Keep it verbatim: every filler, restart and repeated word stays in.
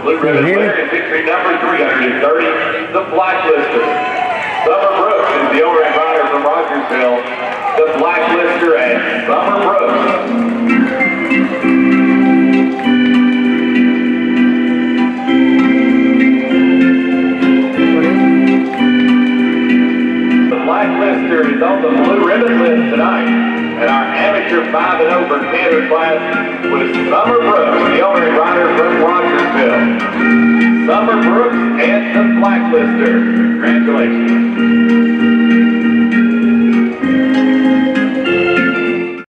Blue ribbon winner is victory number three hundred thirty, the Blacklister. Summer Brooks is the overhead rider from Rogersville. The Blacklister and Summer Brooks. Blacklister is on the blue ribbon list tonight, and our amateur five and over canter class was Summer Brooks, the overhead rider from Rogersville. Summer Brooks and the Blacklister. Congratulations.